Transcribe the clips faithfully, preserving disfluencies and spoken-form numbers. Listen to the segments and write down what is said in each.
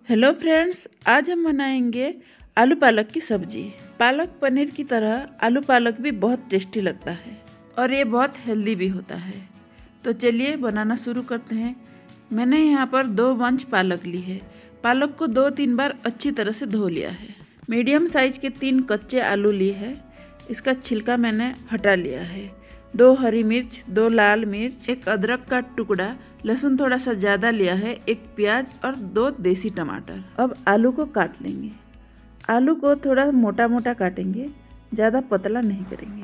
Hello friends, आज हम बनाएंगे आलू पालक की सब्जी। पालक पनीर की तरह आलू पालक भी बहुत टेस्टी लगता है और ये बहुत हेल्दी भी होता है। तो चलिए बनाना शुरू करते हैं। मैंने यहाँ पर दो बंच पालक ली है। पालक को दो तीन बार अच्छी तरह से धो लिया है। मीडियम साइज के तीन कच्चे आलू लिए हैं। इसका छिलका मैंने हटा लिया है। दो हरी मिर्च, दो लाल मिर्च, एक अदरक का टुकड़ा, लहसुन थोड़ा सा ज़्यादा लिया है, एक प्याज और दो देसी टमाटर। अब आलू को काट लेंगे। आलू को थोड़ा मोटा मोटा काटेंगे, ज़्यादा पतला नहीं करेंगे।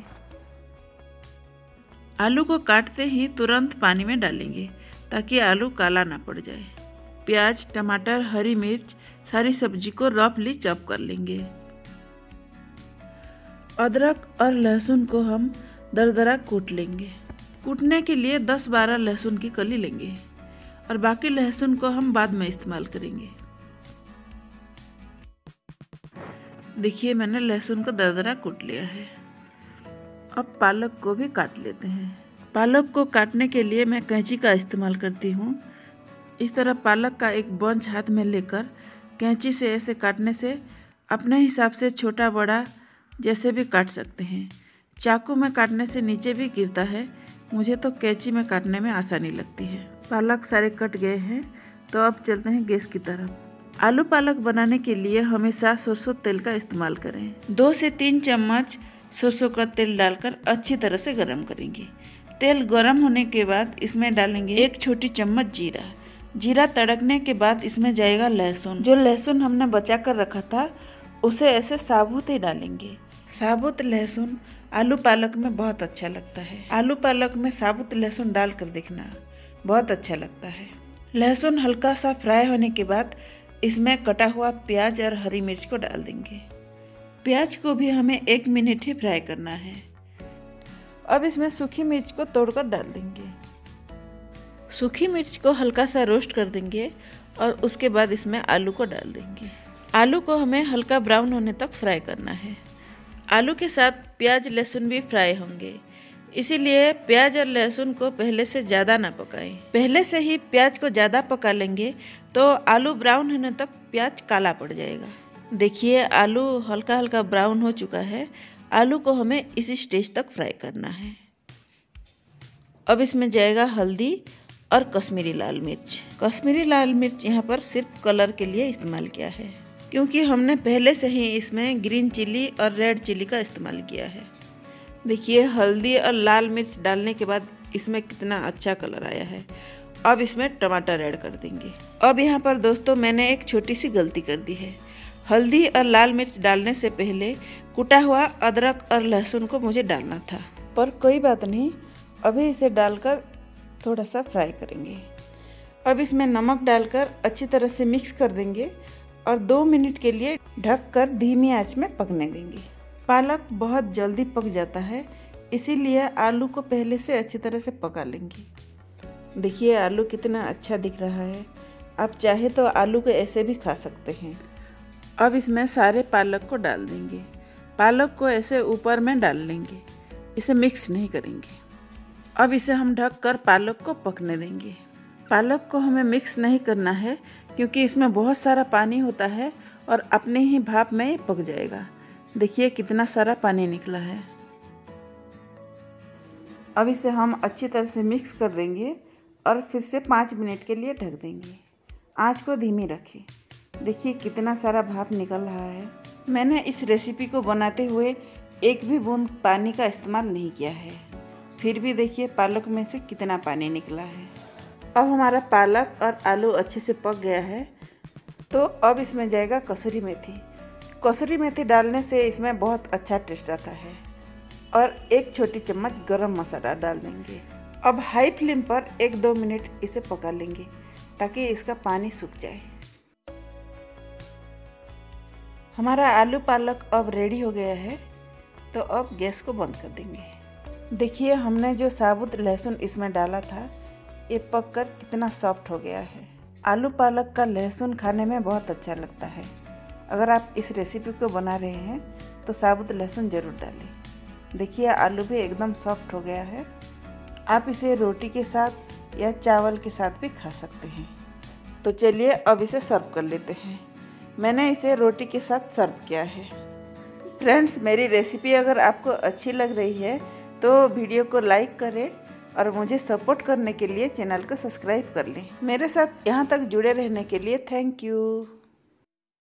आलू को काटते ही तुरंत पानी में डालेंगे ताकि आलू काला ना पड़ जाए। प्याज, टमाटर, हरी मिर्च सारी सब्जी को रफली चॉप कर लेंगे। अदरक और लहसुन को हम दरदरा कूट लेंगे। कूटने के लिए दस बारह लहसुन की कली लेंगे और बाकी लहसुन को हम बाद में इस्तेमाल करेंगे। देखिए, मैंने लहसुन को दरदरा कूट लिया है। अब पालक को भी काट लेते हैं। पालक को काटने के लिए मैं कैंची का इस्तेमाल करती हूँ। इस तरह पालक का एक बंच हाथ में लेकर कैंची से ऐसे काटने से अपने हिसाब से छोटा बड़ा जैसे भी काट सकते हैं। चाकू में काटने से नीचे भी गिरता है, मुझे तो कैंची में काटने में आसानी लगती है। पालक सारे कट गए हैं, तो अब चलते हैं गैस की तरफ। आलू पालक बनाने के लिए हमेशा सरसों तेल का इस्तेमाल करें। दो से तीन चम्मच सरसों का तेल डालकर अच्छी तरह से गर्म करेंगे। तेल गर्म होने के बाद इसमें डालेंगे एक छोटी चम्मच जीरा। जीरा तड़कने के बाद इसमें जाएगा लहसुन। जो लहसुन हमने बचा कर रखा था उसे ऐसे साबुत ही डालेंगे। साबुत लहसुन आलू पालक में बहुत अच्छा लगता है। आलू पालक में साबुत लहसुन डालकर देखना, बहुत अच्छा लगता है। लहसुन हल्का सा फ्राई होने के बाद इसमें कटा हुआ प्याज और हरी मिर्च को डाल देंगे। प्याज को भी हमें एक मिनट ही फ्राई करना है। अब इसमें सूखी मिर्च को तोड़कर डाल देंगे। सूखी मिर्च को हल्का सा रोस्ट कर देंगे और उसके बाद इसमें आलू को डाल देंगे। आलू को हमें हल्का ब्राउन होने तक फ्राई करना है। आलू के साथ प्याज लहसुन भी फ्राई होंगे, इसीलिए प्याज और लहसुन को पहले से ज़्यादा ना पकाएं। पहले से ही प्याज को ज़्यादा पका लेंगे तो आलू ब्राउन होने तक प्याज काला पड़ जाएगा। देखिए, आलू हल्का हल्का ब्राउन हो चुका है। आलू को हमें इसी स्टेज तक फ्राई करना है। अब इसमें जाएगा हल्दी और कश्मीरी लाल मिर्च। कश्मीरी लाल मिर्च यहाँ पर सिर्फ कलर के लिए इस्तेमाल किया है, क्योंकि हमने पहले से ही इसमें ग्रीन चिली और रेड चिली का इस्तेमाल किया है। देखिए, हल्दी और लाल मिर्च डालने के बाद इसमें कितना अच्छा कलर आया है। अब इसमें टमाटर ऐड कर देंगे। अब यहाँ पर दोस्तों मैंने एक छोटी सी गलती कर दी है। हल्दी और लाल मिर्च डालने से पहले कुटा हुआ अदरक और लहसुन को मुझे डालना था, पर कोई बात नहीं, अभी इसे डालकर थोड़ा सा फ्राई करेंगे। अब इसमें नमक डालकर अच्छी तरह से मिक्स कर देंगे और दो मिनट के लिए ढककर धीमी आंच में पकने देंगे। पालक बहुत जल्दी पक जाता है, इसीलिए आलू को पहले से अच्छी तरह से पका लेंगे। देखिए, आलू कितना अच्छा दिख रहा है। आप चाहे तो आलू को ऐसे भी खा सकते हैं। अब इसमें सारे पालक को डाल देंगे। पालक को ऐसे ऊपर में डाल लेंगे, इसे मिक्स नहीं करेंगे। अब इसे हम ढककर पालक को पकने देंगे। पालक को हमें मिक्स नहीं करना है, क्योंकि इसमें बहुत सारा पानी होता है और अपने ही भाप में ये पक जाएगा। देखिए, कितना सारा पानी निकला है। अब इसे हम अच्छी तरह से मिक्स कर देंगे और फिर से पाँच मिनट के लिए ढक देंगे। आंच को धीमी रखें। देखिए, कितना सारा भाप निकल रहा है। मैंने इस रेसिपी को बनाते हुए एक भी बूंद पानी का इस्तेमाल नहीं किया है, फिर भी देखिए पालक में से कितना पानी निकला है। अब हमारा पालक और आलू अच्छे से पक गया है, तो अब इसमें जाएगा कसूरी मेथी। कसूरी मेथी डालने से इसमें बहुत अच्छा टेस्ट आता है। और एक छोटी चम्मच गरम मसाला डाल देंगे। अब हाई फ्लेम पर एक दो मिनट इसे पका लेंगे ताकि इसका पानी सूख जाए। हमारा आलू पालक अब रेडी हो गया है, तो अब गैस को बंद कर देंगे। देखिए, हमने जो साबुत लहसुन इसमें डाला था ये पककर कितना सॉफ्ट हो गया है। आलू पालक का लहसुन खाने में बहुत अच्छा लगता है। अगर आप इस रेसिपी को बना रहे हैं तो साबुत लहसुन ज़रूर डालें। देखिए, आलू भी एकदम सॉफ्ट हो गया है। आप इसे रोटी के साथ या चावल के साथ भी खा सकते हैं। तो चलिए अब इसे सर्व कर लेते हैं। मैंने इसे रोटी के साथ सर्व किया है। फ्रेंड्स, मेरी रेसिपी अगर आपको अच्छी लग रही है तो वीडियो को लाइक करें और मुझे सपोर्ट करने के लिए चैनल को सब्सक्राइब कर लें। मेरे साथ यहाँ तक जुड़े रहने के लिए थैंक यू।